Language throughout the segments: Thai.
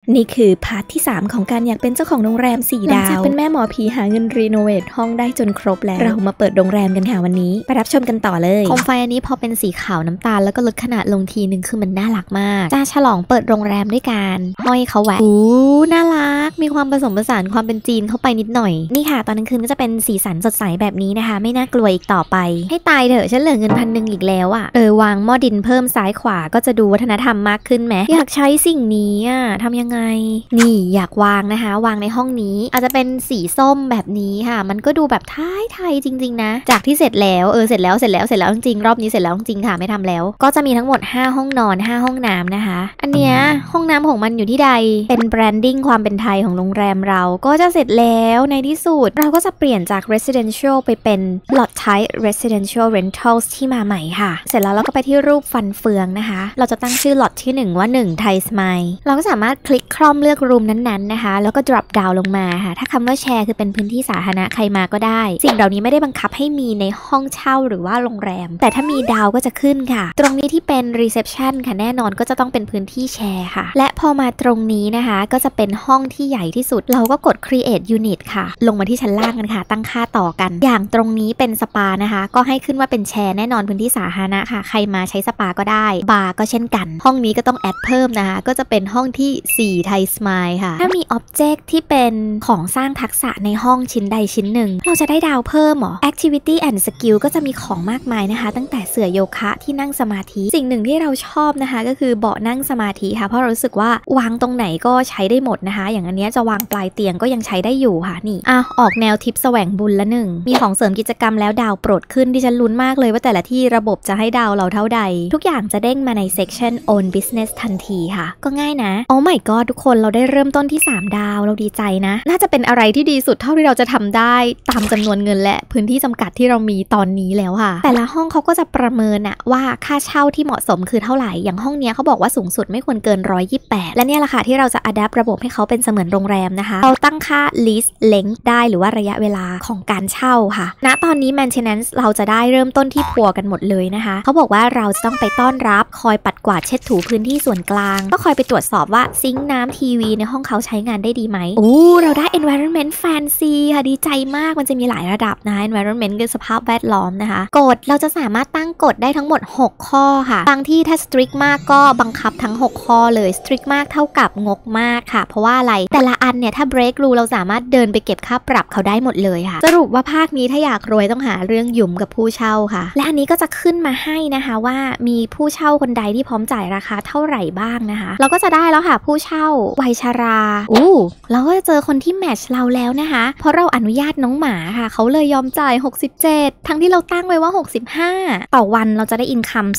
นี่คือพาร์ทที่3ของการอยากเป็นเจ้าของโรงแรม4 ดาวหลังจากเป็นแม่หมอผีหาเงินรีโนเวทห้องได้จนครบแล้วเรามาเปิดโรงแรมกันค่ะวันนี้ไปรับชมกันต่อเลยโคมไฟอันนี้พอเป็นสีขาวน้ำตาลแล้วก็ลดขนาดลงทีนึงคือมันน่ารักมากจะฉลองเปิดโรงแรมด้วยการห้อยเขาแหวนน่ารักมีความผสมผสานความเป็นจีนเข้าไปนิดหน่อยนี่ค่ะตอนกลางคืนก็จะเป็นสีสันสดใสแบบนี้นะคะไม่น่ากลัวอีกต่อไปให้ตายเถอะฉันเหลือเงิน1,000อีกแล้วอ่ะวางหม้อดินเพิ่มซ้ายขวาก็จะดูวัฒนธรรมมากขึ้นไหมอยากใช้สิ่งนี้อ่ะทำยังไงนี่อยากวางนะคะวางในห้องนี้อาจจะเป็นสีส้มแบบนี้ค่ะมันก็ดูแบบไทยจริงๆนะจากที่เสร็จแล้วเสร็จแล้วจริงๆรอบนี้เสร็จแล้วจริงๆค่ะไม่ทำแล้วก็จะมีทั้งหมด5ห้องนอน5ห้องน้ำนะคะอันเนี้ยห้องน้ำของมันอยู่ที่ใดเป็นแบรนดิ้งความเป็นไทยของโรงแรมเราก็จะเสร็จแล้วในที่สุดเราก็จะเปลี่ยนจาก residential ไปเป็น lot type residential rentals ที่มาใหม่ค่ะเสร็จแล้วเราก็ไปที่รูปฟันเฟืองนะคะเราจะตั้งชื่อ lot ที่1ว่า1 Thai Smile เราก็สามารถคลิกคร่อมเลือกรูมนั้นๆนะคะแล้วก็ drop down ลงมาค่ะถ้าคำว่าแชร์คือเป็นพื้นที่สาธารณะใครมาก็ได้สิ่งเหล่านี้ไม่ได้บังคับให้มีในห้องเช่าหรือว่าโรงแรมแต่ถ้ามีดาวก็จะขึ้นค่ะตรงนี้ที่เป็น reception ค่ะแน่นอนก็จะต้องเป็นพื้นที่แชร์ค่ะและพอมาตรงนี้นะคะก็จะเป็นห้องที่ใหญ่ที่สุดเราก็กด create unit ค่ะลงมาที่ชั้นล่างกันค่ะตั้งค่าต่อกันอย่างตรงนี้เป็นสปานะคะก็ให้ขึ้นว่าเป็นแชร์แน่นอนพื้นที่สาธารณะค่ะใครมาใช้สปาก็ได้บาร์ก็เช่นกันห้องนี้ก็ต้องแอดเพิ่มนะคะก็จะเป็นห้องที่4 Thai Smile ค่ะถ้ามี object ที่เป็นของสร้างทักษะในห้องชิ้นใดชิ้นหนึ่งเราจะได้ดาวเพิ่มหรอ activity and skill ก็จะมีของมากมายนะคะตั้งแต่เสื่อโยคะที่นั่งสมาธิสิ่งหนึ่งที่เราชอบนะคะก็คือเบาะนั่งสมาธิค่ะเพราะเรารู้สึกว่าวางตรงไหนก็ใช้ได้หมดนะคะอย่างอันนี้จะวางปลายเตียงก็ยังใช้ได้อยู่ค่ะนี่ออกแนวทิปแสวงบุญละหนึ่งมีของเสริมกิจกรรมแล้วดาวโปรดขึ้นที่ฉันลุ้นมากเลยว่าแต่ละที่ระบบจะให้ดาวเราเท่าใดทุกอย่างจะเด้งมาใน section own business ทันทีค่ะก็ง่ายนะโอ้ my god ทุกคนเราได้เริ่มต้นที่3 ดาวเราดีใจนะน่าจะเป็นอะไรที่ดีสุดเท่าที่เราจะทำได้ตามจำนวนเงินและพื้นที่จำกัดที่เรามีตอนนี้แล้วค่ะแต่ละห้องเขาก็จะประเมินอะว่าค่าเช่าที่เหมาะสมคือเท่าไหร่อย่างห้องเนี้ยเขาบอกว่าสูงสุดไม่ควรเกิน128และเนี่ยแหละค่ะที่เราจะ adapt ระบบให้เขาเป็นเสมือนโรงแรมนะคะเราตั้งค่า lease length ได้หรือว่าระยะเวลาของการเช่าค่ะณตอนนี้ maintenance เราจะได้เริ่มต้นที่พัวกันหมดเลยนะคะเขาบอกว่าเราจะต้องไปต้อนรับคอยปัดกวาดเช็ดถูพื้นที่ส่วนกลางก็คอยไปตรวจสอบว่าซิงค์น้ำทีวีในห้องเขาใช้งานได้ดีไหมเราได้ environment fancy ค่ะดีใจมากมันจะมีหลายระดับนะ environment คือสภาพแวดล้อมนะคะกฎเราจะสามารถตั้งกฎได้ทั้งหมด6ข้อค่ะบางที่ถ้า strict มากก็บังคับทั้ง6ข้อเลย strict มากเท่ากับงกมากค่ะเพราะว่าอะไรแต่ละอันเนี่ยถ้า break rule เราสามารถเดินไปเก็บค่าปรับเขาได้หมดเลยค่ะสรุปว่าภาคนี้ถ้าอยากรวยต้องหาเรื่องหยุมกับผู้เช่าค่ะและอันนี้ก็จะขึ้นมาให้นะคะว่ามีผู้เช่าคนใดที่พร้อมจ่ายราคาเท่าไหร่บ้างนะคะเราก็จะได้แล้วค่ะผู้เช่าวัยชราเราก็จะเจอคนที่แมทช์เราแล้วนะคะเพราะเราอนุญาตน้องหมาค่ะเขาเลยยอมจ่าย67ทั้งที่เราตั้งไว้ว่า65ต่อวันเราจะได้อินคัม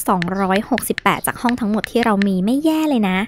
268จากห้องทั้งหมดที่เรามีไม่แย่เลยนะ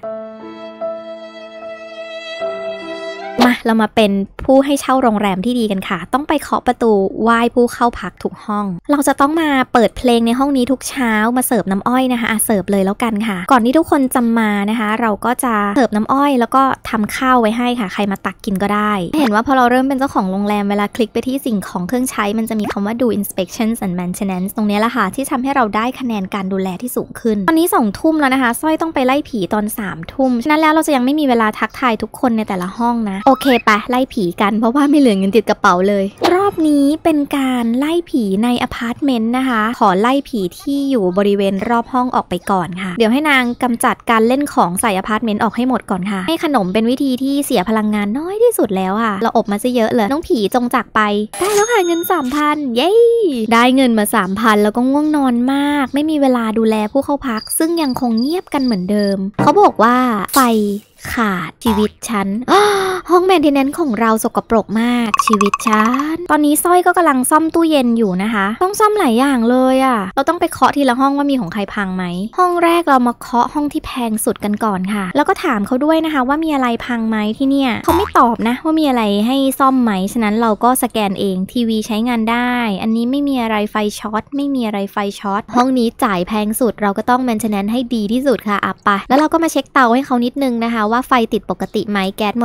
เรามาเป็นผู้ให้เช่าโรงแรมที่ดีกันค่ะต้องไปเคาะประตูไหว้ผู้เข้าพักทุกห้องเราจะต้องมาเปิดเพลงในห้องนี้ทุกเช้ามาเสิร์ฟน้ำอ้อยนะคะเสิร์ฟเลยแล้วกันค่ะก่อนที่ทุกคนจะมานะคะเราก็จะเสิร์ฟน้ำอ้อยแล้วก็ทำข้าวไว้ให้ค่ะใครมาตักกินก็ได้เห็นว่าพอเราเริ่มเป็นเจ้าของโรงแรมเวลาคลิกไปที่สิ่งของเครื่องใช้มันจะมีคำว่าดู inspections and maintenance ตรงนี้แหละค่ะที่ทำให้เราได้คะแนนการดูแลที่สูงขึ้นตอนนี้2 ทุ่มแล้วนะคะสร้อยต้องไปไล่ผีตอน3 ทุ่มฉะนั้นแล้วเราจะยังไม่มีเวลาทักทายทุกคนในแต่ละห้องนะโอเคไปไล่ผีกันเพราะว่าไม่เหลือเงินติดกระเป๋าเลยรอบนี้เป็นการไล่ผีในอพาร์ตเมนต์นะคะขอไล่ผีที่อยู่บริเวณรอบห้องออกไปก่อนค่ะเดี๋ยวให้นางกำจัดการเล่นของใส่อพาร์ตเมนต์ออกให้หมดก่อนค่ะให้ขนมเป็นวิธีที่เสียพลังงานน้อยที่สุดแล้วค่ะเราอบมาซะเยอะเลยน้องผีจงจากไปได้แล้วค่ะเงิน 3,000 เย้ได้เงินมา 3,000 แล้วก็ง่วงนอนมากไม่มีเวลาดูแลผู้เข้าพักซึ่งยังคงเงียบกันเหมือนเดิมเขาบอกว่าไฟขาดชีวิตฉันห้องแมนเทนแนนซ์ของเราสกปรกมากชีวิตฉันตอนนี้สร้อยก็กำลังซ่อมตู้เย็นอยู่นะคะต้องซ่อมหลายอย่างเลยอะเราต้องไปเคาะทีละห้องว่ามีของใครพังไหมห้องแรกเรามาเคาะห้องที่แพงสุดกันก่อนค่ะแล้วก็ถามเขาด้วยนะคะว่ามีอะไรพังไหมที่เนี่ยเขาไม่ตอบนะว่ามีอะไรให้ซ่อมไหมฉะนั้นเราก็สแกนเองทีวีใช้งานได้อันนี้ไม่มีอะไรไฟช็อตไม่มีอะไรไฟช็อตห้องนี้จ่ายแพงสุดเราก็ต้องแมนเทนแนนซ์ให้ดีที่สุดค่ะไปแล้วเราก็มาเช็คเตาให้เขานิดนึงนะคะว่าไฟติดปกติไหมแก๊สหมดหรือไม่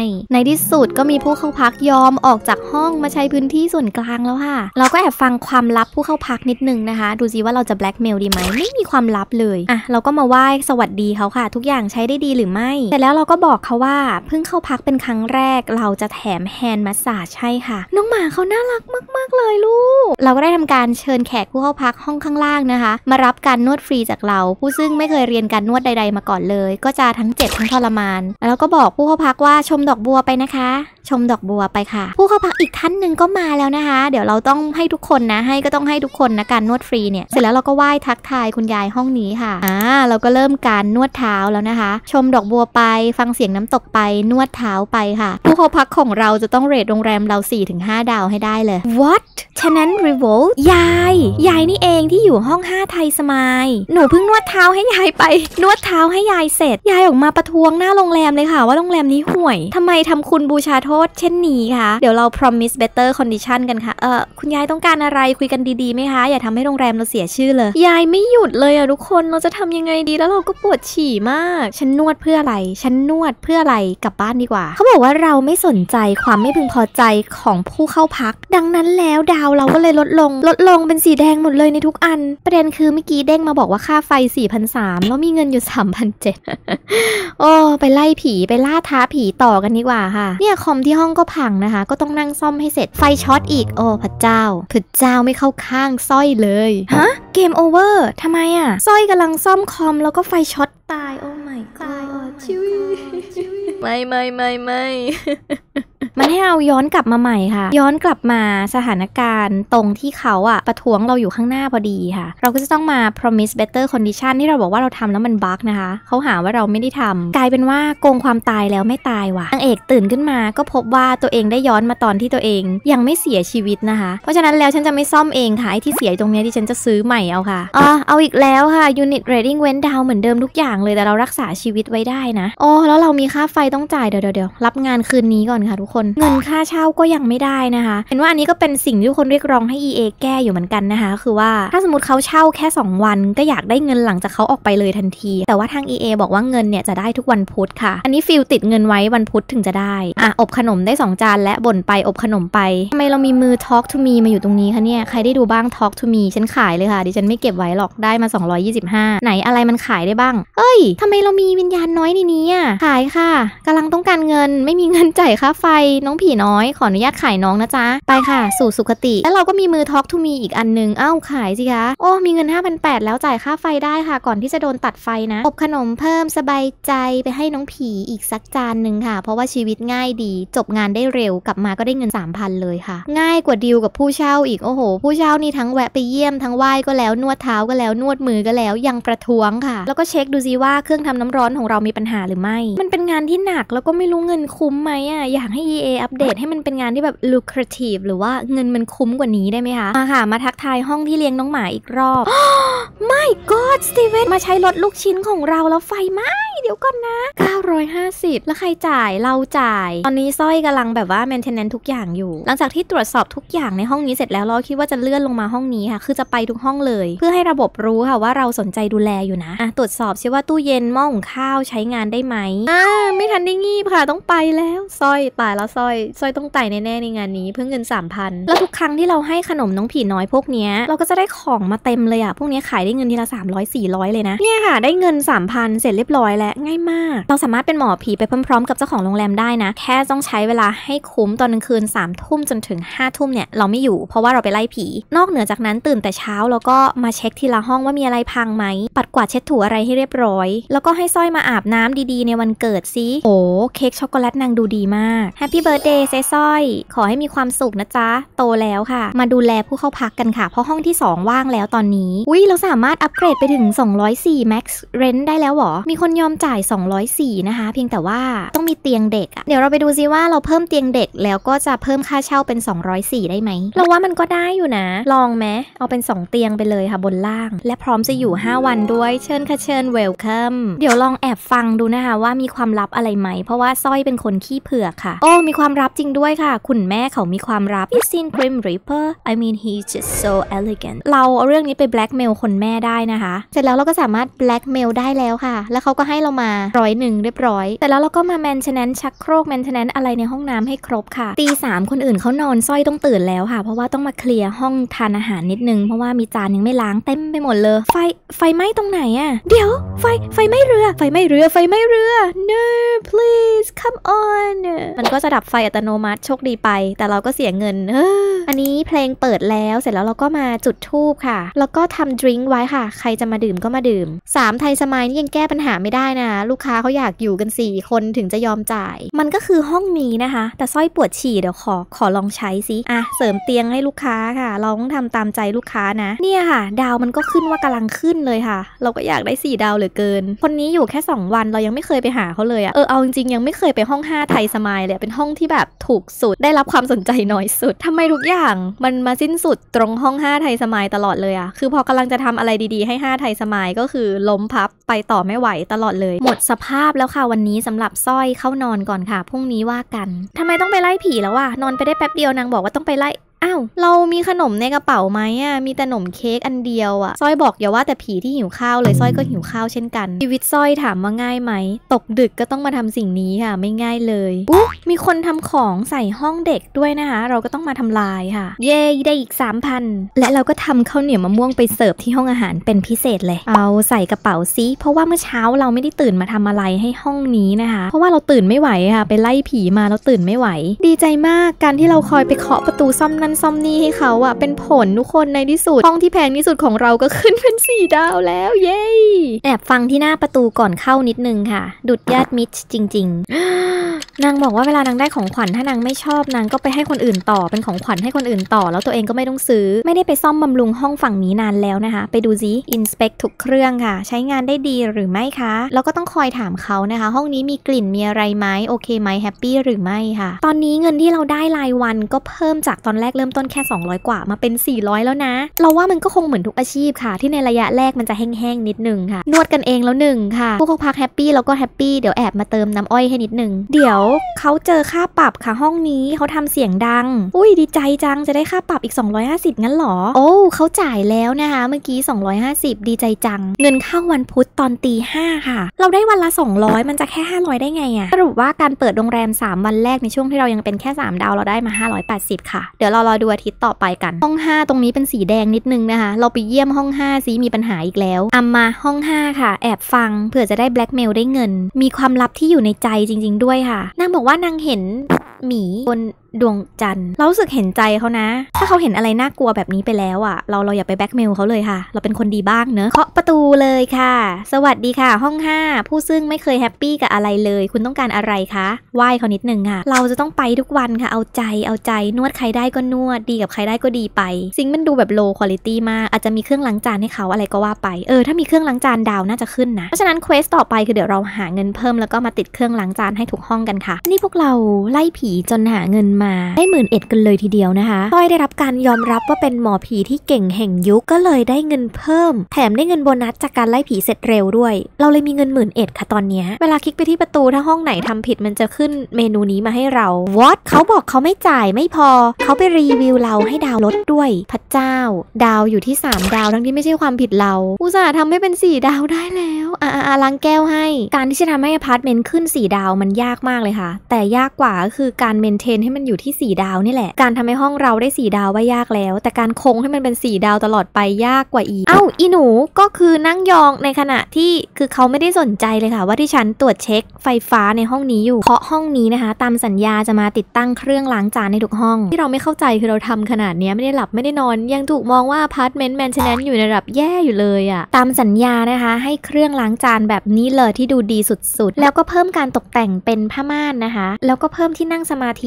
ในที่สุดก็มีผู้เข้าพักยอมออกจากห้องมาใช้พื้นที่ส่วนกลางแล้วค่ะเราก็แอบฟังความลับผู้เข้าพักนิดนึงนะคะดูซิว่าเราจะแบล็กเมลดีไหมไม่มีความลับเลยอ่ะเราก็มาไหว้สวัสดีเขาค่ะทุกอย่างใช้ได้ดีหรือไม่แต่แล้วเราก็บอกเขาว่าเพิ่งเข้าพักเป็นครั้งแรกเราจะแถมแฮนด์มัสซาจให้ค่ะน้องหมาเขาน่ารักมากๆเลยลูกเราก็ได้ทำการเชิญแขกผู้เข้าพักห้องข้างล่างนะคะมารับการนวดฟรีจากเราผู้ซึ่งไม่เคยเรียนการนวดใดๆมาก่อนเลยก็จะทั้งเจ็บทั้งทรมานแล้วก็บอกผู้เข้าพักว่าชมดอกบัวไปนะคะชมดอกบัวไปค่ะผู้เข้าพักอีกท่านหนึ่งก็มาแล้วนะคะเดี๋ยวเราต้องให้ทุกคนนะก็ต้องให้ทุกคนนะการนวดฟรีเนี่ยเสร็จแล้วเราก็ไหว้ทักทายคุณยายห้องนี้ค่ะเราก็เริ่มการนวดเท้าแล้วนะคะชมดอกบัวไปฟังเสียงน้ำตกไปนวดเท้าไปค่ะผู้เข้าพักของเราจะต้องเรทโรงแรมเรา 4-5 ดาวให้ได้เลย What ฉะนั้น Revolt ยายนี่เองที่อยู่ห้อง5ไทยสมายหนูเพิ่งนวดเท้าให้ยายไปนวดเท้าให้ยายเสร็จยายออกมาประท้วงหน้าโรงแรมเลยค่ะว่าโรงแรมนี้ห่วยทำไมทำคุณบูชาโทษเช่นนี้คะเดี๋ยวเรา promise better condition กันค่ะคุณยายต้องการอะไรคุยกันดีๆไหมคะอย่าทำให้โรงแรมเราเสียชื่อเลยยายไม่หยุดเลยอะทุกคนเราจะทำยังไงดีแล้วเราก็ปวดฉี่มากฉันนวดเพื่ออะไรฉันนวดเพื่ออะไรกลับบ้านดีกว่าเขาบอกว่าเราไม่สนใจความไม่พึงพอใจของผู้เข้าพักดังนั้นแล้วดาวเราก็เลยลดลงเป็นสีแดงหมดเลยในทุกอันประเด็นคือเมื่อกี้เด้งมาบอกว่าค่าไฟ 4,300 แล้วมีเงินอยู่ 3,700 โอ้ไปไล่ผีไปล่าท้าผีต่อกันดีกว่าค่ะเนี่ยคอมที่ห้องก็พังนะคะก็ต้องนั่งซ่อมให้เสร็จไฟช็อตอีกโอ้พระเจ้าไม่เข้าข้างสร้อยเลยฮะเกมโอเวอร์ทำไมอ่ะสร้อยกำลังซ่อมคอมแล้วก็ไฟช็อตตายโอ้ my god ชิวไม่มันให้เราย้อนกลับมาใหม่ค่ะย้อนกลับมาสถานการณ์ตรงที่เขาประท้วงเราอยู่ข้างหน้าพอดีค่ะเราก็จะต้องมา promise better condition ที่เราบอกว่าเราทำแล้วมันบั๊กนะคะเขาหาว่าเราไม่ได้ทำกลายเป็นว่าโกงความตายแล้วไม่ตายว่ะนางเอกตื่นขึ้นมาก็พบว่าตัวเองได้ย้อนมาตอนที่ตัวเองยังไม่เสียชีวิตนะคะเพราะฉะนั้นแล้วฉันจะไม่ซ่อมเองค่ะไอ้ที่เสียตรงนี้ที่ฉันจะซื้อใหม่เอาค่ะเอาอีกแล้วค่ะ unit rating went down เหมือนเดิมทุกอย่างเลยแต่เรารักษาชีวิตไว้ได้นะแล้วเรามีค่าไฟต้องจ่ายเดี๋ยวรับงานคืนนี้ก่อนค่ะทุกคนเงินค่าเช่าก็ยังไม่ได้นะคะเห็นว่าอันนี้ก็เป็นสิ่งที่ทุกคนเรียกร้องให้ EA แก้อยู่เหมือนกันนะคะคือว่าถ้าสมมติเขาเช่าแค่2วันก็อยากได้เงินหลังจากเขาออกไปเลยทันทีแต่ว่าทาง EA บอกว่าเงินเนี่ยจะได้ทุกวันพุธค่ะอันนี้ฟิลติดเงินไว้วันพุธถึงจะได้อบขนมได้2จานและบ่นไปอบขนมไปทำไมเรามีมือ Talk to me มาอยู่ตรงนี้คะเนี่ยใครได้ดูบ้าง Talk to me ฉันขายเลยค่ะดิฉันไม่เก็บไว้หรอกได้มา225ไหนอะไรมันขายได้บ้างทำไมเรามีวิญญาณน้อยในนี้ขายค่ะกำลังต้องการเงินไม่มีเงินจ่ายค่าไฟน้องผีน้อยขออนุญาตขายน้องนะจ๊ะไปค่ะสู่สุคติแล้วเราก็มีมือ Talk to me อีกอันนึงขายสิคะมีเงิน 5,800 แล้วจ่ายค่าไฟได้ค่ะก่อนที่จะโดนตัดไฟนะอบขนมเพิ่มสบายใจไปให้น้องผีอีกสักจานนึงค่ะเพราะว่าชีวิตง่ายดีจบงานได้เร็วกลับมาก็ได้เงิน 3,000 เลยค่ะง่ายกว่าดีลกับผู้เช่าอีกโอ้โหผู้เช่านี่ทั้งแวะไปเยี่ยมทั้งไหว้ก็แล้วนวดเท้าก็แล้วนวดมือก็แล้วยังประท้วงค่ะแล้วก็เช็คดูซิว่าเครื่องทำน้ำร้อนของเรามีปัญหาหรือไม่มันเป็นงานที่หนักแล้วก็ไม่รู้เงินคุ้มไหมอยากให้ EA อัปเดตให้มันเป็นงานที่แบบ lucrative หรือว่าเงินมันคุ้มกว่านี้ได้ไหมคะค่ะมาทักทายห้องที่เลี้ยงน้องหมาอีกรอบ My God สตีเวนมาใช้รถลูกชิ้นของเราแล้วไฟไหม้เดี๋ยวก่อนนะ950แล้วใครจ่ายเราจ่ายตอนนี้สร้อยกำลังแบบว่า maintenance ทุกอย่างอยู่หลังจากที่ตรวจสอบทุกอย่างในห้องนี้เสร็จแล้วเราคิดว่าจะเลื่อนลงมาห้องนี้ค่ะคือจะไปทุกห้องเลยเพื่อให้ระบบรู้ค่ะว่าเราสนใจดูแลอยู่นะตรวจสอบซิว่าตู้เย็นหม้อหุงข้าวใช้งานได้ไหมไม่ทันได้งีบค่ะต้องไปแล้วสร้อยตายแล้วสร้อยต้องตายแน่ๆในงานนี้เพื่อเงิน 3,000 แล้วทุกครั้งที่เราให้ขนมน้องผีน้อยพวกเนี้ยเราก็จะได้ของมาเต็มเลยพวกนี้ขายได้เงินทีละ300-400เลยนะเนี่ยค่ะได้เงิน 3,000 เสร็จเรียบร้อยแล้วง่ายมากเราสามารถเป็นหมอผีไปพร้อมๆกับเจ้าของโรงแรมได้นะแค่ต้องใช้เวลาให้คุ้มตอนกลางคืน 3 ทุ่มจนถึง 5 ทุ่มเนี่ยเราไม่อยู่เพราะว่าเราไปไล่ผีนอกเหนือจากนั้นตื่นแต่เช้าแล้วก็มาเช็คทีละห้องว่ามีอะไรพังไหมปัดกวาดเช็ดถูอะไรให้เรียบร้อยแล้วก็ให้สร้อยมาอาบน้ำดีๆในวันเกิดซิโอ้เค้กช็อกโกแลตนางดูดีมากแฮปปี้เบิร์ธเดย์สร้อยขอให้มีความสุขนะจ๊ะโตแล้วค่ะมาดูแลผู้เข้าพักกันค่ะเพราะห้องที่2ว่างแล้วตอนนี้เราสามารถอัปเกรดไปถึง204 Max Rent ได้แล้วหรอมีคนยอมจ่าย204นะคะเพียงแต่ว่าต้องมีเตียงเด็กเดี๋ยวเราไปดูซิว่าเราเพิ่มเตียงเด็กแล้วก็จะเพิ่มค่าเช่าเป็น204ได้ไหมเราว่ามันก็ได้อยู่นะลองไหมเอาเป็น2เตียงไปเลยค่ะบนล่างและพร้อมจะอยู่5วันด้วยเชิญค่ะเชิญ Welcome เดี๋ยวลองแอบฟังดูนะคะว่ามีความลับอะไรไหมเพราะว่าสร้อยเป็นคนขี้เผือกค่ะมีความลับจริงด้วยค่ะคุณแม่เขามีความลับ He's seen Grim Reaper I mean he's just so elegant เราเอาเรื่องนี้ไปแบล็กเมลคนแม่ได้นะคะเสร็จแล้วเราก็สามารถแบล็กเมลได้แล้วค่ะแล้วเขาก็ให้เรามา100เรียบร้อยแต่แล้วเราก็มาแมนเทนแนนซ์ชักโครกแมนเทนแนนซ์อะไรในห้องน้ำให้ครบค่ะตี 3คนอื่นเขานอนสร้อยต้องตื่นแล้วค่ะเพราะว่าต้องมาเคลียร์ห้องทานอาหารนิดนึงเพราะว่ามีจานยังไม่ล้างเต็มไปหมดเลยไฟไหม้ตรงไหนอะเดี๋ยวไฟไหม้เรือไฟไหม้เรือ no please come on มันก็จะดับไฟอัตโนมัติโชคดีไปแต่เราก็เสียเงินอันนี้เพลงเปิดแล้วเสร็จแล้วเราก็มาจุดธูปค่ะแล้วก็ทำดริงก์ไว้ค่ะใครจะมาดื่มก็มาดื่ม3ไทยสมายนี่ยังแก้ปัญหาไม่ได้นะลูกค้าเขาอยากอยู่กัน4คนถึงจะยอมจ่ายมันก็คือห้องนี้นะคะแต่สร้อยปวดฉี่เดี๋ยวขอลองใช้สิเสริมเตียงให้ลูกค้าค่ะเราต้องทำตามใจลูกค้านะเนี่ยค่ะดาวมันก็ขึ้นว่ากำลังขึ้นเลยค่ะเราก็อยากได้4ดาวเหลือเกินคนนี้อยู่แค่2วันเรายังไม่เคยไปหาเขาเลยเอาจริงๆยังไม่เคยไปห้อง5ไทยสมายเลยเป็นห้องที่แบบถูกสุดได้รับความสนใจน้อยสุดทำไมทุกอย่างมันมาสิ้นสุดตรงห้อง5ไทยสมายตลอดเลยคือพอกำลังจะทำอะไรดีๆให้5ไทยสมายก็คือล้มพับไปต่อไม่ไหวตลอดเลยหมดสภาพแล้วค่ะวันนี้สำหรับสร้อยเข้านอนก่อนค่ะพรุ่งนี้ว่ากันทำไมต้องไปไล่ผีแล้วนอนไปได้แป๊บเดียวนางบอกว่าต้องไปไล่เรามีขนมในกระเป๋าไหมมีแต่ขนมเค้กอันเดียวสร้อยบอกอย่าว่าแต่ผีที่หิวข้าวเลยสร้อยก็หิวข้าวเช่นกันชีวิตสร้อยถามว่าง่ายไหมตกดึกก็ต้องมาทำสิ่งนี้ค่ะไม่ง่ายเลยมีคนทำของใส่ห้องเด็กด้วยนะคะเราก็ต้องมาทำลายค่ะเย้ได้อีก 3,000 และเราก็ทำข้าวเหนียวมะม่วงไปเสิร์ฟที่ห้องอาหารเป็นพิเศษเลยเอาใส่กระเป๋าซิเพราะว่าเมื่อเช้าเราไม่ได้ตื่นมาทำอะไรให้ห้องนี้นะคะเพราะว่าเราตื่นไม่ไหวค่ะไปไล่ผีมาแล้วตื่นไม่ไหวดีใจมากการที่เราคอยไปเคาะประตูซ่อมนั่นซ่อมนี่ให้เขาเป็นผลทุกคนในที่สุดห้องที่แพงที่สุดของเราก็ขึ้นเป็น4ดาวแล้วเย้แอบฟังที่หน้าประตูก่อนเข้านิดนึงค่ะดุดญาติมิตรจริงๆ นางบอกว่าเวลานางได้ของขวัญถ้านางไม่ชอบนางก็ไปให้คนอื่นต่อเป็นของขวัญให้คนอื่นต่อแล้วตัวเองก็ไม่ต้องซื้อไม่ได้ไปซ่อมบำรุงห้องฝั่งนี้นานแล้วนะคะไปดูซิอินสเปคทุกเครื่องค่ะใช้งานได้ดีหรือไม่คะแล้วก็ต้องคอยถามเขานะคะห้องนี้มีกลิ่นมีอะไรไหมโอเคไหมแฮปปี้หรือไม่ค่ะตอนนี้เงินที่เราได้รายวันก็เพิ่มจากตอนแรกเริ่มต้นแค่200กว่ามาเป็น400แล้วนะเราว่ามันก็คงเหมือนทุกอาชีพค่ะที่ในระยะแรกมันจะแห้งๆนิดนึงค่ะนวดกันเองแล้ว1ค่ะผู้เข้าพักแฮปปี้แล้วก็แฮปปี้เดี๋ยวแอบมาเติมน้ำอ้อยให้นิดนึงเดี๋ยวเขาเจอค่าปรับค่ะห้องนี้เขาทำเสียงดังอุ้ยดีใจจังจะได้ค่าปรับอีก250งั้นหรอโอ้เขาจ่ายแล้วนะคะเมื่อกี้250ดีใจจังเงินเข้าวันพุธตอนตี 5ค่ะเราได้วันละ200มันจะแค่500ได้ไงสรุปว่าการเปิดโรงแรม3วันแรกในช่วงที่เรายังเป็นแค่3ดาวเราได้มา580ค่ะเดี๋ยวเรารอดูอาทิตย์ต่อไปกันห้อง5ตรงนี้เป็นสีแดงนิดนึงนะคะเราไปเยี่ยมห้อง5ซิมีปัญหาอีกแล้วมาห้อง5ค่ะแอบฟังเผื่อจะได้แบล็กเมลได้เงินมีความลับที่อยู่ในใจจริงๆด้วยค่ะนางบอกว่านางเห็นหมีบนดวงจันทร์เรารู้สึกเห็นใจเขานะถ้าเขาเห็นอะไรน่ากลัวแบบนี้ไปแล้วเราอย่าไปแบล็กเมลเขาเลยค่ะเราเป็นคนดีบ้างเนอะเคาะประตูเลยค่ะสวัสดีค่ะห้อง5ผู้ซึ่งไม่เคยแฮปปี้กับอะไรเลยคุณต้องการอะไรคะไหว้เขานิดนึงค่ะเราจะต้องไปทุกวันค่ะเอาใจนวดใครได้ก็นวดดีกับใครได้ก็ดีไปซิงค์มันดูแบบโลควอลิตี้มากอาจจะมีเครื่องล้างจานให้เขาอะไรก็ว่าไปถ้ามีเครื่องล้างจานดาวน่าจะขึ้นนะเพราะฉะนั้นเควสต่อไปคือเดี๋ยวเราหาเงินเพิ่มแล้วก็มาติดเครื่องล้างจานให้ทุกห้องกันค่ะนี่พวกเราไล่ผีจนหาเงินมาได้11,000กันเลยทีเดียวนะคะต้อยได้รับการยอมรับว่าเป็นหมอผีที่เก่งแห่งยุคก็เลยได้เงินเพิ่มแถมได้เงินโบนัสจากการไล่ผีเสร็จเร็วด้วยเราเลยมีเงิน11,000ค่ะตอนนี้เวลาคลิกไปที่ประตูถ้าห้องไหนทำผิดมันจะขึ้นเมนูนี้มาให้เรา What เขาบอกเขาไม่จ่ายไม่พอเขาไปรีวิวเราให้ดาวลดด้วยพระเจ้าดาวอยู่ที่3ดาวทั้งที่ไม่ใช่ความผิดเราอุตส่าห์ทำให้เป็น4ดาวได้แล้วล้างแก้วให้การที่จะทำให้อพาร์ตเมนต์ขึ้น4ดาวมันยากมากเลยค่ะแต่ยากกว่าก็คือการเมนเทนให้มันอยู่ที่4ดาวนี่แหละการทำให้ห้องเราได้4ดาวว่ายากแล้วแต่การคงให้มันเป็น4ดาวตลอดไปยากกว่าอีกอีหนูก็คือนั่งยองในขณะที่คือเขาไม่ได้สนใจเลยค่ะว่าที่ฉันตรวจเช็คไฟฟ้าในห้องนี้อยู่เพราะห้องนี้นะคะตามสัญญาจะมาติดตั้งเครื่องล้างจานในทุกห้องที่เราไม่เข้าใจคือเราทำขนาดนี้ไม่ได้หลับไม่ได้นอนยังถูกมองว่าอพาร์ตเมนต์แมนเทนแนนซ์อยู่ในระดับแย่อยู่เลยตามสัญญานะคะให้เครื่องล้างจานแบบนี้เลยที่ดูดีสุดๆแล้วก็เพิ่มการตกแต่งเป็นผ้าม่านนะคะแล้วก็เพิ่มที่นั่งสมาธิตรงนี้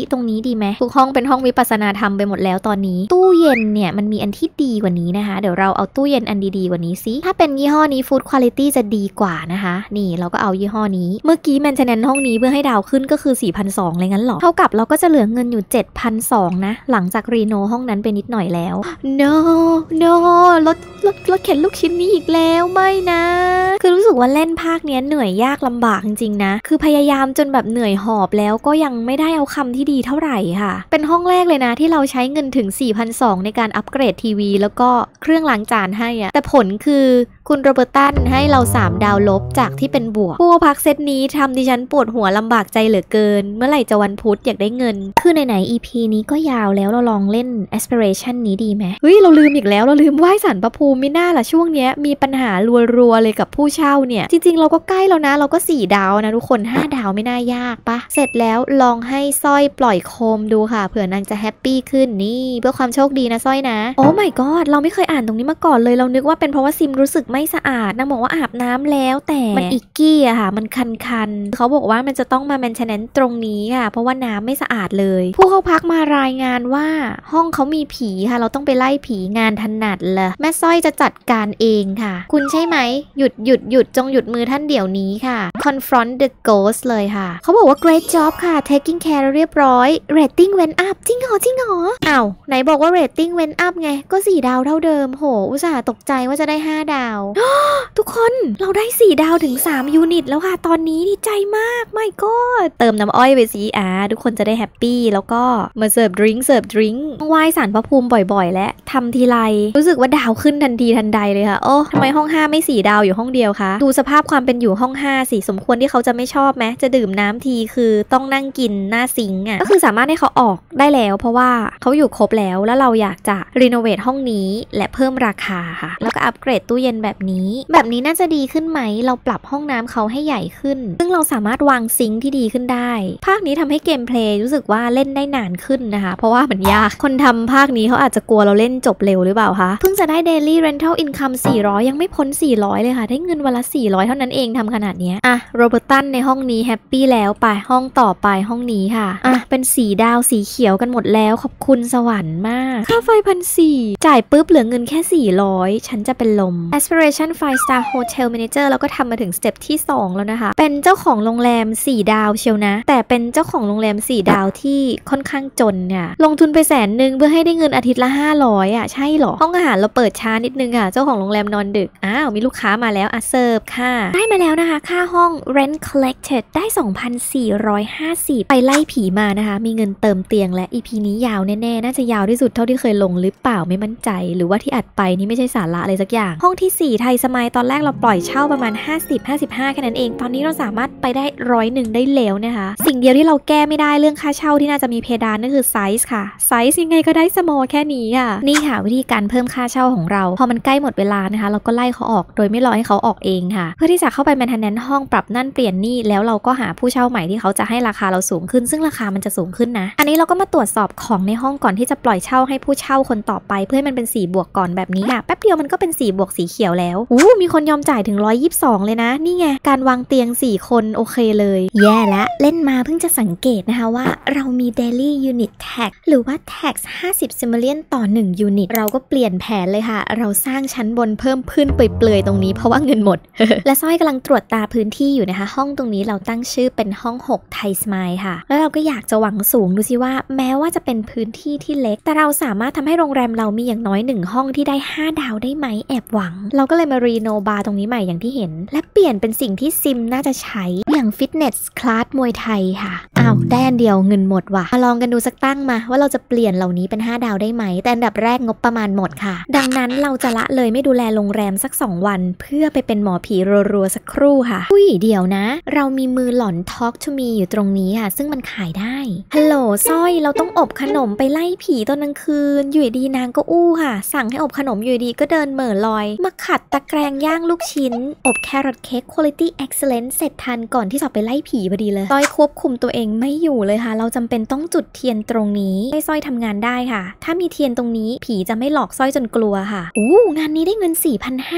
ดีไหมทุกห้องเป็นห้องวิปัสสนาธรรมไปหมดแล้วตอนนี้ตู้เย็นเนี่ยมันมีอันที่ดีกว่านี้นะคะเดี๋ยวเราเอาตู้เย็นอันดีๆกว่านี้สิถ้าเป็นยี่ห้อนี้ Food Quality จะดีกว่านะคะนี่เราก็เอายี่ห้อนี้เมื่อกี้แมนเทนแนนซ์ห้องนี้เพื่อให้ดาวขึ้นก็คือ 4,200 เลยงั้นหรอเท่ากับเราก็จะเหลือเงินอยู่ 7,200 นะหลังจากรีโนห้องนั้นไปนิดหน่อยแล้ว no รถเข็นลูกชิ้นนี้อีกแล้วไม่นะคือรู้สึกว่าเล่นภาคเนี้ยเหนื่อยยากลำบากจริงๆนะคือพยายามจนแบบเหนื่อยหอบแล้วก็ยังไม่ได้เอาคำที่ดีเท่าไหร่ค่ะเป็นห้องแรกเลยนะที่เราใช้เงินถึง 4,200 ในการอัปเกรดทีวีแล้วก็เครื่องล้างจานให้อะแต่ผลคือคุณโรเบอร์ตันให้เรา3ดาวลบจากที่เป็นบวกผู้พักเซตนี้ทำดิฉันปวดหัวลำบากใจเหลือเกินเมื่อไหร่จะวันพุธอยากได้เงินคือไหนๆ EP นี้ก็ยาวแล้วเราลองเล่น Aspiration นี้ดีไหมเฮ้ยเราลืมอีกแล้วเราลืมไหว้ศาลพระภูมิไม่น่าล่ะช่วงเนี้ยมีปัญหารัวๆเลยกับผู้เช่าเนี่ยจริงๆเราก็ใกล้แล้วนะเราก็4ดาวนะทุกคน5ดาวไม่น่ายากปะเสร็จแล้วลองให้สร้อยปล่อยโคมดูค่ะเผื่อนางจะแฮปปี้ขึ้นนี่เพื่อความโชคดีนะสร้อยนะโอ้ my god เราไม่เคยอ่านตรงนี้มาก่อนเลยเรานึกว่าเป็นเพราะว่าซิมรู้สึกไม่สะอาดนางบอกว่าอาบน้ำแล้วแต่มันอิกกี้อะค่ะมันคันๆเขาบอกว่ามันจะต้องมาแมนเทนแนนซ์ตรงนี้ค่ะเพราะว่าน้ำไม่สะอาดเลยผู้เข้าพักมารายงานว่าห้องเขามีผีค่ะเราต้องไปไล่ผีงานถนัดเลยแม่สร้อยจะจัดการเองค่ะคุณใช่ไหมหยุดจงหยุดมือท่านเดี๋ยวนี้ค่ะ confront the ghost เลยค่ะเขาบอกว่า great job ค่ะ taking care เรียบร้อย rating went up จริงเหรออ้าวไหนบอกว่า rating went up ไงก็4ดาวเท่าเดิมโหอุตส่าห์ตกใจว่าจะได้5ดาว ทุกคนเราได้4ดาวถึง3ยูนิตแล้วค่ะตอนนี้ดีใจมากไม่ก็เติมน้ำอ้อยไปสิทุกคนจะได้แฮปปี้แล้วก็มาเสิร์ฟดริงก์ไหว้ศาลพระภูมิบ่อยๆและทำทีไรรู้สึกว่าดาวขึ้นทันทีทันใดเลยค่ะโอ้ทำไมห้อง5ไม่4ดาวอยู่ห้องเดียวคะดูสภาพความเป็นอยู่ห้อง5สิสมควรที่เขาจะไม่ชอบไหมจะดื่มน้ำทีคือต้องนั่งกินหน้าซิงก์ก็คือสามารถให้เขาออกได้แล้วเพราะว่าเขาอยู่ครบแล้วเราอยากจะรีโนเวทห้องนี้และเพิ่มราคาค่ะแล้วก็อัปเกรดตู้เย็นแบบนี้น่าจะดีขึ้นไหมเราปรับห้องน้ำเขาให้ใหญ่ขึ้นซึ่งเราสามารถวางซิงค์ที่ดีขึ้นได้ภาคนี้ทำให้เกมเพลย์รู้สึกว่าเล่นได้นานขึ้นนะคะเพราะว่ามันยากคนทำภาคนี้เขาอาจจะกลัวเราเล่นจบเร็วหรือเปล่าคะเพิ่งจะได้ Daily Rental Income 400ยังไม่พ้น400เลยค่ะได้เงินวันละ400เท่านั้นเองทำขนาดนี้โรเบอร์ตันในห้องนี้แฮปปี้แล้วไปห้องต่อไปห้องนี้ค่ะเป็นสีดาวสีเขียวกันหมดแล้วขอบคุณสวรรค์มากค่าไฟ1,400จ่ายปุ๊บเหลือเงินแค่400ฉันจะเป็นลม Aspiration 5 Star Hotel Manager แล้วก็ทำมาถึงสเต็ปที่2แล้วนะคะเป็นเจ้าของโรงแรม4ดาวเชียวนะแต่เป็นเจ้าของโรงแรม4ดาวที่ค่อนข้างจนเนี่ยลงทุนไป100,000เพื่อให้ได้เงินอาทิตย์ละ500ใช่หรอห้องอาหารเราเปิดช้านิดนึงค่ะเจ้าของโรงแรมนอนดึกมีลูกค้ามาแล้วเสิร์ฟค่ะได้มาแล้วนะคะค่าห้อง rent collected ได้ 2,450 ไปไล่ผีมานะคะมีเงินเติมเตียงและ EP นี้ยาวแน่ๆน่าจะยาวที่สุดเท่าที่เคยลงหรือเปล่าไม่มั่นใจหรือว่าที่อัดไปนี่ไม่ใช่สาระอะไรสักอย่างห้องที่4ไทยสมัยตอนแรกเราปล่อยเช่าประมาณ50-55แค่นั้นเองตอนนี้เราสามารถไปได้101ได้แล้วนะคะสิ่งเดียวที่เราแก้ไม่ได้เรื่องค่าเช่าที่น่าจะมีเพดานนั่นคือไซส์ค่ะไซส์ยังไงก็ได้ small แค่นี้ค่ะนี่ค่ะวิธีการเพิ่มค่าเช่าของเราพอมันใกล้หมดเวลานะคะเราก็ไล่เขาออกโดยไม่รอให้เขาออกเองค่ะเพื่อที่จะเข้าไปแมนเทนแนนซ์ห้องปรับนั่นเปลี่ยนนี่แล้วเราก็หาผู้เช่าใหม่ที่เขาจะให้ราคาเราสูงขึ้นซึ่งราคามันจะสูงขึ้นนะอันนี้เราก็มาตรวจสอบของในห้องก่อนที่จะปล่อยเช่าให้ผู้เช่าคนต่อไปเพื่อให้มันเป็น4บวกก่อนแบบนี้ค่ะแป๊บเดียวมันก็เป็น4บวกสีเขียวแล้วมีคนยอมจ่ายถึง122เลยนะนี่ไงการวางเตียง4คนโอเคเลยแย่ละเล่นมาเพิ่งจะสังเกตนะคะว่าเรามี daily unit tax หรือว่า tax 50 simoleon ต่อ1 unit เราก็เปลี่ยนแผนเลยค่ะเราสร้างชั้นบนเพิ่มขึ้นเปลือยๆตรงนี้เพราะว่าเงินหมด และสร้อยกำลังตรวจตาพื้นที่อยู่นะคะห้องตรงนี้เราตั้งชื่อเป็นห้อง6ไทยสมายค่ะแล้วเราก็อยากจะหวังสูงดูสิว่าแม้ว่าจะเป็นพื้นที่ที่เล็กแต่เราสามารถทำให้โรงแรมเรามีอย่างน้อย1ห้องที่ได้5ดาวได้ไหมแอบหวังเราก็เลยมารีโนบาร์ตรงนี้ใหม่อย่างที่เห็นและเปลี่ยนเป็นสิ่งที่ซิมน่าจะใช้อย่างฟิตเนสคลาสมวยไทยค่ะได้อันเดียวเงินหมดว่ะมาลองกันดูสักตั้งมาว่าเราจะเปลี่ยนเหล่านี้เป็น5ดาวได้ไหมแต่อันดับแรกงบประมาณหมดค่ะดังนั้นเราจะละเลยไม่ดูแลโรงแรมสัก2วันเพื่อไปเป็นหมอผีรัวๆสักครู่ค่ะเดี๋ยวนะเรามีมือหล่อน Talk to me อยู่ตรงนี้ค่ะซึ่งมันขายได้ฮัลโหลสร้อยเราต้องอบขนมไปไล่ผีตอนกลางคืนอยู่ดีนางก็อู้ค่ะสั่งให้อบขนมอยู่ดีก็เดินเหม่อลอยมาขัดตะแกรงย่างลูกชิ้นอบแครอทเค้ก quality excellent เสร็จทันก่อนที่จะไปไล่ผีพอดีเลยสร้อยควบคุมตัวเองไม่อยู่เลยค่ะเราจำเป็นต้องจุดเทียนตรงนี้ให้สร้อยทำงานได้ค่ะถ้ามีเทียนตรงนี้ผีจะไม่หลอกสร้อยจนกลัวค่ะงานนี้ได้เงิน 4,500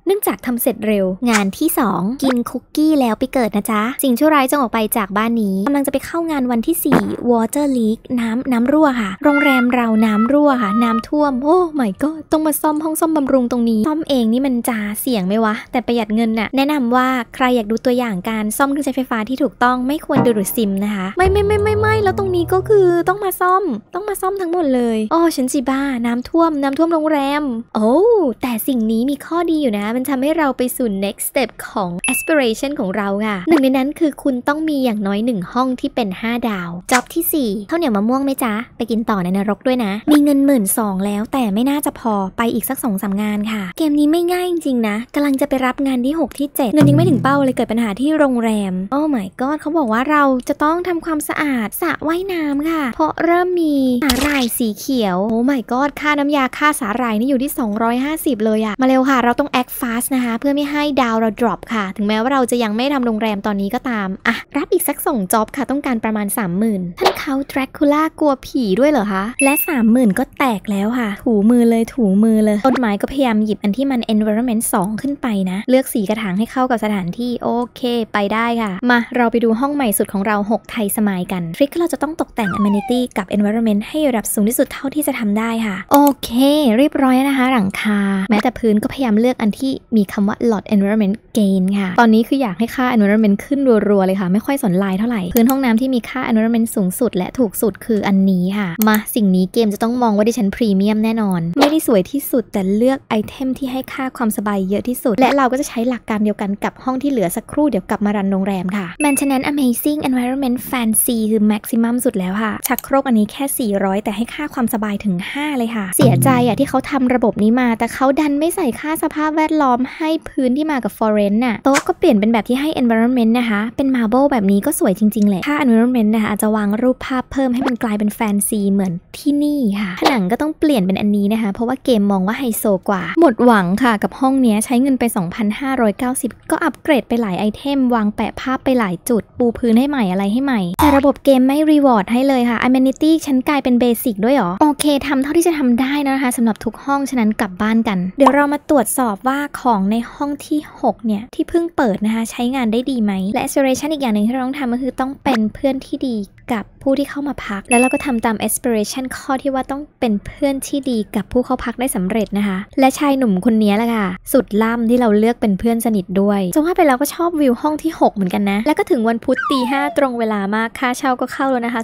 เนื่องจากทำเสร็จเร็วงานที่ 2 กินคุกกี้แล้วไปเกิดนะจ๊ะสิ่งชั่วร้ายจงออกไปจากบ้านนี้กำลังจะไปเข้างานวันที่ 4 Water Leak น้ำรั่วค่ะโรงแรมเราน้ำรั่วค่ะน้ำท่วมโอ้ my god ต้องมาซ่อมห้องซ่อมบำรุงตรงนี้ซ่อมเองนี่มันจะเสี่ยงไหมวะแต่ประหยัดเงินน่ะแนะนำว่าใครอยากดูตัวอย่างการซ่อมเครื่องใช้ไฟฟ้าที่ถูกต้องไม่ควรดูดซิมนะคะไม่แล้วตรงนี้ก็คือต้องมาซ่อมทั้งหมดเลยอ๋อฉันสิบ้าน้ำท่วมโรงแรมโอ้แต่สิ่งนี้มีข้อดีอยู่นะมันทำให้เราไปสู่ next step ของ aspiration ของเราค่ะหนึ่งในนั้นคือคุณต้องมีอย่างน้อย1ห้องที่เป็น5 ดาวจ็อบที่4ข้าวเหนียวมะม่วงไหมจ๊ะไปกินต่อในนรกด้วยนะมีเงิน12,000แล้วแต่ไม่น่าจะพอไปอีกสัก 2-3 งานค่ะเกมนี้ไม่ง่ายจริงๆนะกำลังจะไปรับงานที่6ที่7เงินยังไม่ถึงเป้าเลยเกิดปัญหาที่โรงแรมโอ้ my god เขาบอกว่าเราจะต้องทำความสะอาดสระว่ายน้ำค่ะเพราะเริ่มมีสาหร่ายสีเขียวโอ้ my god ค่าน้ำยาค่าสาหร่ายนี่อยู่ที่250เลยอะมาเร็วค่ะเราต้อง act fast นะคะเพื่อไม่ให้ดาวเรา drop ค่ะถึงแม้ว่าเราจะยังไม่ทำโรงแรมตอนนี้ก็ตามอ่ะรับอีกสัก2 จ็อบค่ะต้องการประมาณ 30,000 ท่านเขาแดร็กคูล่ากลัวผีด้วยเหรอคะและ 30,000 ก็แตกแล้วค่ะถูมือเลยต้นไม้ก็พยายามหยิบอันที่มัน environment 2 ขึ้นไปนะเลือกสีกระถางให้เข้ากับสถานที่โอเคไปได้ค่ะมาเราไปดูห้องใหม่สุดของเรา6ไทยสมัยกันทริคเราจะต้องตกแต่ง amenity กับ environment ให้ระดับสูงที่สุดเท่าที่จะทำได้ค่ะโอเคเรียบร้อยนะคะหลังคาแม้แต่พื้นก็พยายามเลือกอันที่มีคำว่า lot environment gain ค่ะตอนนี้คืออยากให้ค่า environment ขึ้นรัวๆเลยค่ะไม่ค่อยสนลายเท่าไหร่พื้นห้องน้ำที่มีค่า environment สูงสุดและถูกสุดคืออันนี้ค่ะมาสิ่งนี้เกมจะต้องมองว่าดิฉันพรีเมียมแน่นอนไม่ได้สวยที่สุดแต่เลือกไอเทมที่ให้ค่าความสบายเยอะที่สุดและเราก็จะใช้หลักการเดียวกันกับห้องที่เหลือสักครู่เดี๋ยวกลับมารันโรงแรมค่ะ Maintenance Amazing Environment Fancy คือ maximum สุดแล้วค่ะชักโครกอันนี้แค่400แต่ให้ค่าความสบายถึง5เลยค่ะเสียใจอะที่เขาทำระบบนี้มาแต่เขาดันไม่ใส่ค่าสภาพแวดล้อมให้พื้นที่มากับ Forest น่ะโต๊ะก็เปลี่ยนเป็นแบบที่ให้ Environment นะคะเป็น Marble แบบนี้ก็สวยจริงๆแหละค่า Environment นะคะอาจจะวางรูปภาพเพิ่มให้มันกลายเป็นแฟนซีเหมือนที่นี่ค่ะผนังก็ต้องเปลี่ยนเป็นอันนี้นะคะเพราะว่าเกมมองว่าไฮโซกว่าหมดหวังค่ะกับห้องนี้ใช้เงินไป 2,590 ก็อัปเกรดไปหลายไอเทมวางแปะภาพไปหลายจุดปูพื้นให้ใหม่อะไรให้ใหม่แต่ระบบเกมไม่รีวอร์ดให้เลยค่ะ Amenity ฉันกลายเป็นเบสิกด้วยหรอโอเคทำเท่าที่จะทำได้นะคะสำหรับทุกห้องฉะนั้นกลับบ้านกันเดี๋ยวเรามาตรวจสอบว่าของในห้องที่6เนี่ยที่เพิ่งเปิดนะคะใช้งานได้ดีไหมและ aspiration อีกอย่างหนึ่งที่เราต้องทำก็คือต้องเป็นเพื่อนที่ดีกับผู้ที่เข้ามาพักแล้วเราก็ทำตาม aspiration ข้อที่ว่าต้องเป็นเพื่อนที่ดีกับผู้เข้าพักได้สำเร็จนะคะและชายหนุ่มคนนี้แหละค่ะสุดล่ำที่เราเลือกเป็นเพื่อนสนิทด้วยจะว่าไปแล้วก็ชอบวิวห้องที่6เหมือนกันนะแล้วก็ถึงวันพุธตี 5ตรงเวลามากค่าเช่าก็เข้าแล้วนะคะ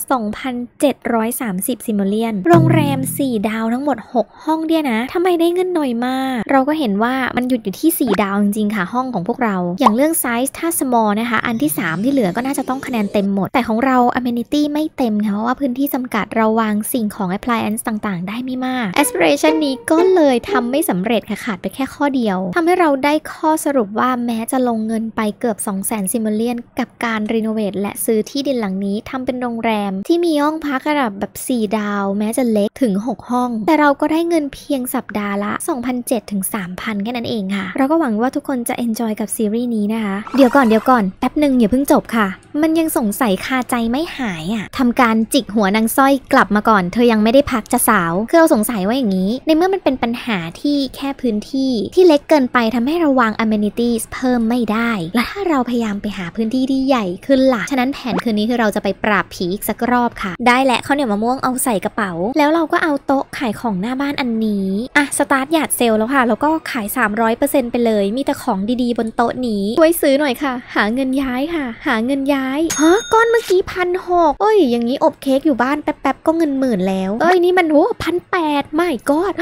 2,730 ซิโมเลียนโรงแรม4 ดาวทั้งหมด6ห้องเนี่ยนะทำไมได้เงินหน่อยมากเราก็เห็นว่ามันหยุดอยู่ที่4 ดาวจริงๆค่ะห้องของพวกเราอย่างเรื่องไซส์ถ้า small นะคะอันที่3ที่เหลือก็น่าจะต้องคะแนนเต็มหมดแต่ของเรา amenityไม่เต็มค่ะเพราะว่าพื้นที่จำกัดเราวางสิ่งของ appliance ต่างๆได้ไม่มาก aspiration นี้ก็เลยทำไม่สำเร็จค่ะขาดไปแค่ข้อเดียวทำให้เราได้ข้อสรุปว่าแม้จะลงเงินไปเกือบ 200,000 ซิโมเลียนกับการรีโนเวทและซื้อที่ดินหลังนี้ทำเป็นโรงแรมที่มีห้องพักระดับแบบ4 ดาวแม้จะเล็กถึง6ห้องแต่เราก็ได้เงินเพียงสัปดาห์ละ 2,700 ถึง 3,000 แค่นั้นเองค่ะเราก็หวังว่าทุกคนจะ enjoy กับซีรีส์นี้นะคะเดี๋ยวก่อนแป๊บหนึ่งอย่าเพิ่งจบค่ะมันยังสงสัยคาใจไม่หายอ่ะทำการจิกหัวนางสร้อยกลับมาก่อนเธอยังไม่ได้พักจะสาวคือเราสงสัยว่าอย่างนี้ในเมื่อมันเป็นปัญหาที่แค่พื้นที่ที่เล็กเกินไปทำให้เราวาง amenities เพิ่มไม่ได้และถ้าเราพยายามไปหาพื้นที่ที่ใหญ่ขึ้นล่ะฉะนั้นแผนคืนนี้คือเราจะไปปราบผีอีกสักรอบค่ะได้และข้าวเหนียวมะม่วงเอาใส่กระเป๋าแล้วเราก็เอาโต๊ะขายของหน้าบ้านอันนี้อ่ะสตาร์ทหยาดเซลแล้วค่ะแล้วก็ขาย 300% ไปเลยมีแต่ของดีๆบนโต๊ะนี้ช่วยซื้อหน่อยค่ะหาเงินย้ายค่ะหาเงินย้ายฮะก้อนเมื่อกี้1,600เอ้ยอย่างนี้อบเค้กอยู่บ้านแป๊บๆก็เงิน10,000แล้วเอ้ยนี่มันโห1,800ไม่กอด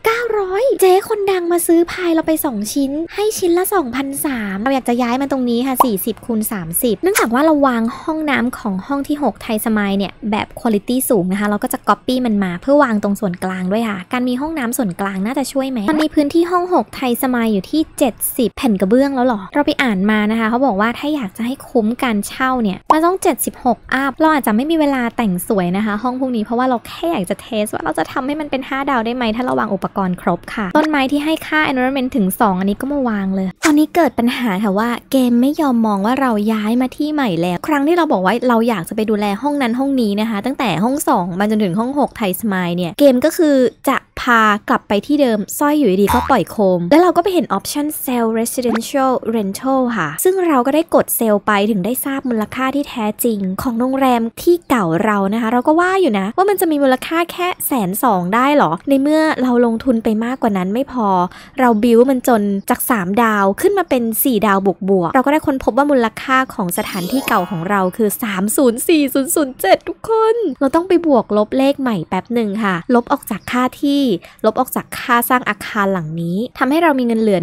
900เจ๊คนดังมาซื้อพายเราไป2ชิ้นให้ชิ้นละ 2,300เราอยากจะย้ายมาตรงนี้ค่ะ40 คูณ 30เนื่องจากว่าเราวางห้องน้ำของห้องที่6ไทยสมายเนี่ยแบบคุณภาพสูงนะคะเราก็จะ copy มันมาเพื่อวางตรงส่วนกลางด้วยค่ะการมีห้องน้ำส่วนกลางน่าจะช่วยไหมมันมีพื้นที่ห้อง6ไทยสมายอยู่ที่70แผ่นกระเบื้องแล้วหรอเราไปอ่านมานะคะเขาบอกว่าถ้าอยากจะให้คุ้มการเช่าเนี่ยมันต้อง76อัพเราอาจจะไม่มีเวลาแต่งสวยนะคะห้องพวกนี้เพราะว่าเราแค่อยากจะเทสว่าเราจะทำให้มันเป็น5 ดาวได้ไหมถ้าเราวางอุปกรณ์ครบค่ะต้นไม้ที่ให้ค่า environment ถึง2อันนี้ก็มาวางเลยตอนนี้เกิดปัญหาค่ะว่าเกมไม่ยอมมองว่าเราย้ายมาที่ใหม่แล้วครั้งที่เราบอกว่าเราอยากจะไปดูแลห้องนั้นห้องนี้นะคะตั้งแต่ห้อง2มาจนถึงห้อง6ไทยสมายเนี่ยเกมก็คือจะพากลับไปที่เดิมสร้อยอยู่ดีก็ปล่อยโคมแล้วเราก็ไปเห็นออปชั่น Sell Residential Rental ค่ะซึ่งเราก็ได้กดเซลล์ไปถึงได้ทราบมูลค่าที่แท้จริงของโรงแรมที่เก่าเรานะคะเราก็ว่าอยู่นะว่ามันจะมีมูลค่าแค่120,000ได้หรอในเมื่อเราลงทุนไปมากกว่านั้นไม่พอเราบิวมันจนจาก3 ดาวขึ้นมาเป็น4 ดาวบวกเราก็ได้ค้นพบว่ามูลค่าของสถานที่เก่าของเราคือ304007ทุกคนเราต้องไปบวกลบเลขใหม่แป๊บหนึ่งค่ะลบออกจากค่าที่ลบออกจากค่าสร้างอาคารหลังนี้ทำให้เรามีเงินเหลือ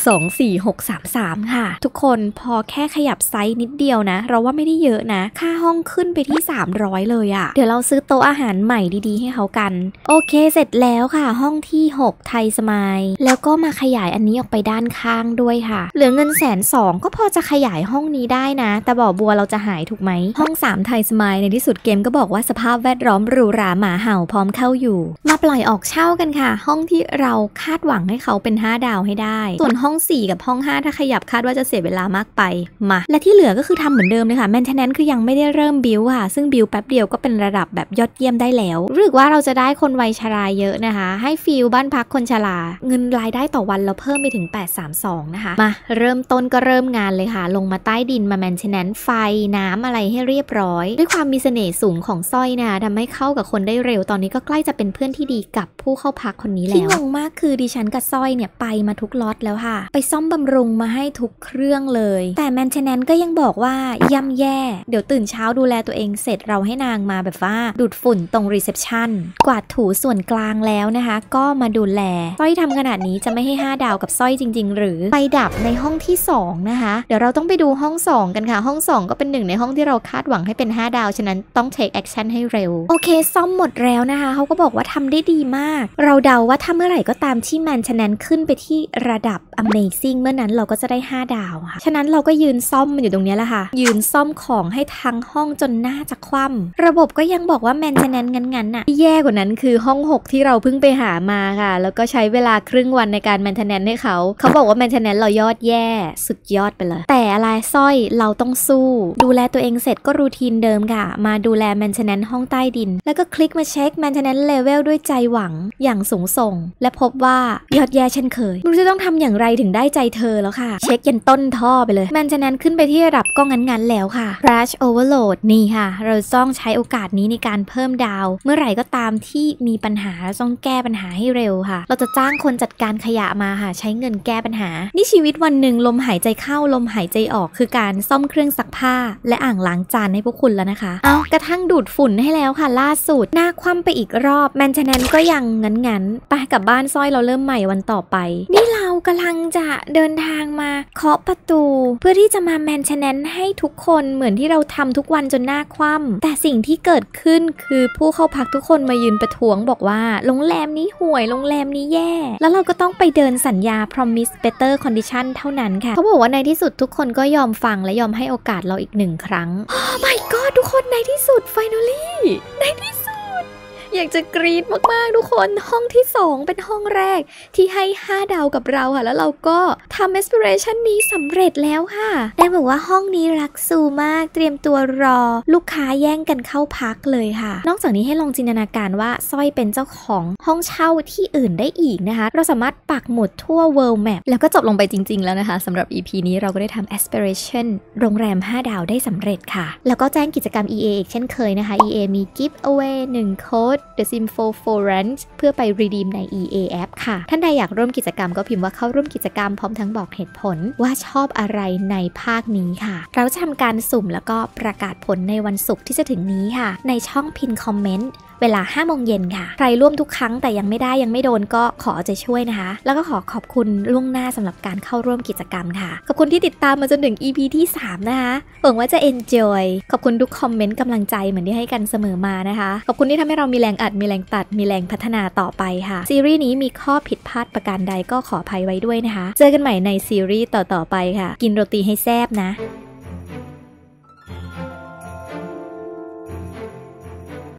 124633ค่ะทุกคนพอแค่ขยับไซส์นิดเดียวนะเราว่าไม่ได้เยอะนะค่าห้องขึ้นไปที่300เลยอะเดี๋ยวเราซื้อโต๊ะอาหารใหม่ดีๆให้เขากันโอเคเสร็จแล้วค่ะห้องที่6ไทยสมายแล้วก็มาขยายอันนี้ออกไปด้านข้างด้วยค่ะเหลือเงิน120,000ก็พอจะขยายห้องนี้ได้นะแต่บ่อบัวเราจะหายถูกไหมห้อง3ไทยสมายในที่สุดเกมก็บอกว่าสภาพแวดล้อมหรูหราหมาเห่าพร้อมเข้าอยู่มาปล่อยออกเช่ากันค่ะห้องที่เราคาดหวังให้เขาเป็น5 ดาวให้ได้ส่วนห้อง4กับห้อง5ถ้าขยับคาดว่าจะเสียเวลามากไปมาและที่เหลือก็คือทำเหมือนเดิมเลยค่ะแมนเทนแนนซ์คือยังไม่ได้เริ่มบิวค่ะซึ่งบิวแป๊บเดียวก็เป็นระดับแบบยอดเยี่ยมได้แล้วหรือว่าเราจะได้คนวัยชราเยอะนะคะให้ฟีลบ้านพักคนชราเงินรายได้ต่อวันเราเพิ่มไปถึง832นะคะมาเริ่มต้นก็เริ่มงานเลยค่ะลงมาใต้ดินมาแมนเทนแนนซ์ไฟน้ำอะไรให้เรียบร้อยด้วยความมีเสน่ห์สูงของสร้อยนะคะทำให้เข้ากับคนได้เร็วตอนนี้ก็ใกล้จะเป็นเพื่อนที่ดีกับผู้เข้าพักคนนี้แล้วที่งงมากคือดิฉันกับสร้อยเนี่ยไปมาทุกล็อตแล้วค่ะไปซ่อมบำรุงมาให้ทุกเครื่องเลยแต่แมนเทนแนนซ์ก็ยังบอกว่าย่ำแย่เดี๋ยวตื่นเช้าดูแลตัวเองเสร็จเราให้นางมาแบบว่าดูดฝุ่นตรงรีเซพชันกวาดถูส่วนกลางแล้วนะคะก็มาดูแลสร้อยทำขนาดนี้จะไม่ให้5 ดาวกับสร้อยจริงๆหรือไปดับในห้องที่2นะคะเดี๋ยวเราต้องไปดูห้อง2กันค่ะห้อง2ก็เป็นหนึ่งในห้องที่เราคาดหวังให้เป็น5 ดาวฉะนั้นต้อง take action ให้เร็วโอเคซ่อมหมดแล้วนะคะเขาก็บอกว่าทำได้ดีมากเราเดาว่าถ้าเมื่อไหร่ก็ตามที่แมนเทนแนนซ์ขึ้นไปที่ระดับ amazing เมื่อนั้นเราก็จะได้5 ดาวค่ะฉะนั้นเราก็ยืนซ่อมมันอยู่ตรงนี้แหละค่ะยืนซ่อมของให้ทั้งห้องจนหน้าจะคว่ำระบบก็ยังบอกว่าแมนเทนแนนซ์งั้นๆน่ะที่แย่กว่านั้นคือห้อง6ที่เราเพิ่งไปหามาค่ะแล้วก็ใช้เวลาครึ่งวันในการแมนเทนแนนซ์ให้เขาบอกว่าแมนเทนแนนซ์เรายอดแย่สุดยอดไปเลยแต่อะไรสร้อยเราต้องสู้ดูแลตัวเองเสร็จก็รูทีนเดิมค่ะมาดูแลแมนเทนแนนซ์ห้องใต้ดินแล้วก็คลิกมาเช็คแมนเทนแนนซ์เลเวลด้วยใจหวังอย่างสูงส่งและพบว่ายอดแย่เช่นเคยไม่รู้จะต้องทำอย่างไรถึงได้ใจเธอแล้วค่ะเช็คยันต้นท่อไปเลยแมนเทนแนนซ์ขึ้นไปที่ระดับก็งั้นๆแล้วค่ะ Crash Overload นี่ค่ะเราต้องใช้โอกาสนี้ในการเพิ่มดาวเมื่อไหร่ก็ตามที่มีปัญหาต้องแก้ปัญหาให้เร็วค่ะเราจะจ้างคนจัดการขยะมาค่ะใช้เงินแก้ปัญหานี่ชีวิตวันหนึ่งลมหายใจเข้าลมหายใจออกคือการซ่อมเครื่องซักผ้าและอ่างล้างจานให้พวกคุณแล้วนะคะเอากระทั่งดูดฝุ่นให้แล้วค่ะล่าสุดหน้าคว่ำไปอีกรอบแมนเทนแนนซ์ก็ยังงั้นไปกลับบ้านสร้อยเราเริ่มใหม่วันต่อไปนี่เรากำลังจะเดินทางมาเคาะประตูเพื่อที่จะมาแมนเทนแนนซ์ให้ทุกคนเหมือนที่เราทำทุกวันจนหน้าคว่ำแต่สิ่งที่เกิดขึ้นคือผู้เข้าพักทุกคนมายืนประท้วงบอกว่าโรงแรมนี้ห่วยโรงแรมนี้แย่แล้วเราก็ต้องไปเดินสัญญา promise better condition เท่านั้นค่ะเขาบอกว่าในที่สุดทุกคนก็ยอมฟังและยอมให้โอกาสเราอีก1 ครั้ง Oh my god ทุกคนในที่สุด finally ในที่สุดอยากจะกรี๊ดมากๆทุกคนห้องที่2เป็นห้องแรกที่ให้5 ดาวกับเราค่ะแล้วเราก็ทำ aspiration นี้สำเร็จแล้วค่ะได้บอกว่าห้องนี้รักซูมากเตรียมตัวรอลูกค้าแย่งกันเข้าพักเลยค่ะนอกจากนี้ให้ลองจินตนาการว่าสร้อยเป็นเจ้าของห้องเช่าที่อื่นได้อีกนะคะเราสามารถปักหมุดทั่ว world map แล้วก็จบลงไปจริงๆแล้วนะคะสำหรับ EP นี้เราก็ได้ทำ aspiration โรงแรม5 ดาวได้สำเร็จค่ะแล้วก็แจ้งกิจกรรม EA อีกเช่นเคยนะคะ EA มี giveaway 1 โค้ดThe Simfo Forance เพื่อไป redeem ใน EA App ค่ะท่านใดอยากร่วมกิจกรรมก็พิมพ์ว่าเข้าร่วมกิจกรรมพร้อมทั้งบอกเหตุผลว่าชอบอะไรในภาคนี้ค่ะเราจะทำการสุ่มแล้วก็ประกาศผลในวันศุกร์ที่จะถึงนี้ค่ะในช่องพินคอมเมนต์เวลา 5 โมงเย็นค่ะใครร่วมทุกครั้งแต่ยังไม่ได้ยังไม่โดนก็ขอเอาใจช่วยนะคะแล้วก็ขอบคุณล่วงหน้าสำหรับการเข้าร่วมกิจกรรมค่ะขอบคุณที่ติดตามมาจนถึง EP ที่3นะคะหวังว่าจะ enjoy ขอบคุณทุกคอมเมนต์กำลังใจเหมือนที่ให้กันเสมอมานะคะขอบคุณที่ทำให้เรามีแรงอัดมีแรงตัดมีแรงพัฒนาต่อไปค่ะซีรีส์นี้มีข้อผิดพลาดประการใดก็ขออภัยไว้ด้วยนะคะเจอกันใหม่ในซีรีส์ต่อๆไปค่ะกินโรตีให้แซ่บนะ